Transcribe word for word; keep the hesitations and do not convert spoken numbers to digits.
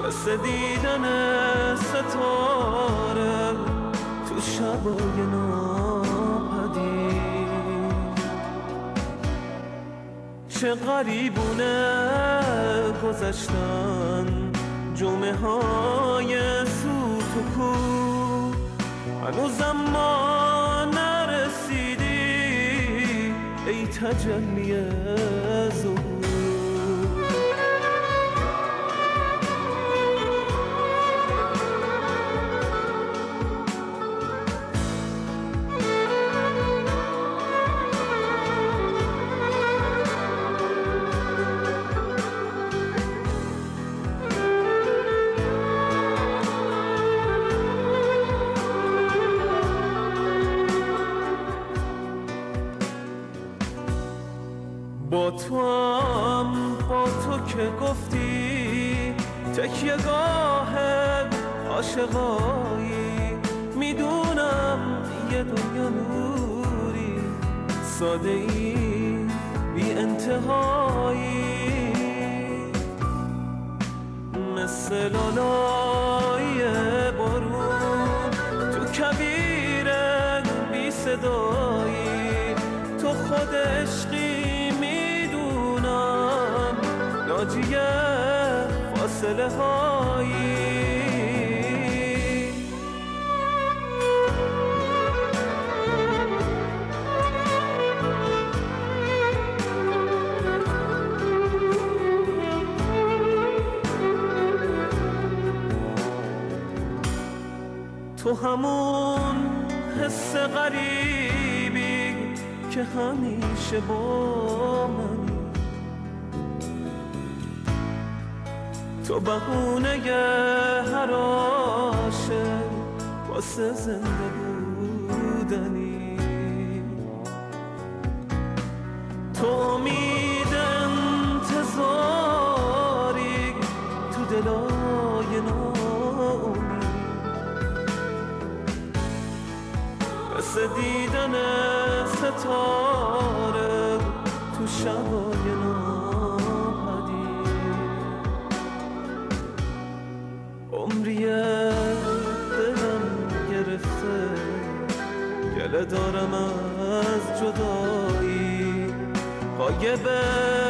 مثل دیدن ستاره تو شبای ناپدید. چه غریبونه گذشتن جمعه های سوت و کو، هنوزم ما نرسیدی ای تجلی ظهور. با تو هم با تو که گفتی تکیه گاه عاشقایی، میدونم یه دنیا نوری ساده ای بی انتهایی، مثل لالای بارون تو کویر بی صدایی. تو خود عشقی ناجی فاصله هایی. تو همون حس غریبی که همیشه با منی، تو بهونه هر عاشق واسه زنده بودنی. تو امید انتظاری تو دلای ناامید، مثل دیدن ستاره تو شبای ناپدید. عمریه دلم گرفته گله دارم از جدایی، غایبه